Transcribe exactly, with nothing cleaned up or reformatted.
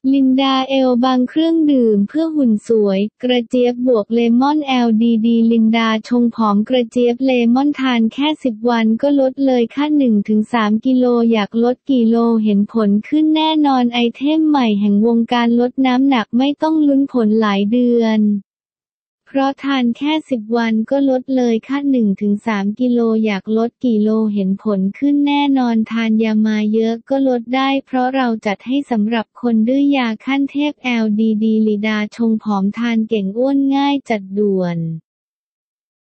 ลินดาเอลบางเครื่องดื่มเพื่อหุ่นสวยกระเจี๊ยบบวกเลมอน แอล ดี ดี ลินดาชงผอมกระเจี๊ยบเลมอนทานแค่สิบวันก็ลดเลยค่ะ หนึ่งถึงสาม กิโลอยากลดกี่โลเห็นผลขึ้นแน่นอนไอเทมใหม่แห่งวงการลดน้ำหนักไม่ต้องลุ้นผลหลายเดือนเพราะทานแค่สิบวันก็ลดเลยค่ะ หนึ่งถึงสาม กิโลอยากลดกี่โลเห็นผลขึ้นแน่นอนทานยามาเยอะก็ลดได้เพราะเราจัดให้สำหรับคนดื้อยาขั้นเทพ แอล ดี ดี ลินดาชงผอมทานเก่งอ้วนง่ายจัดด่วน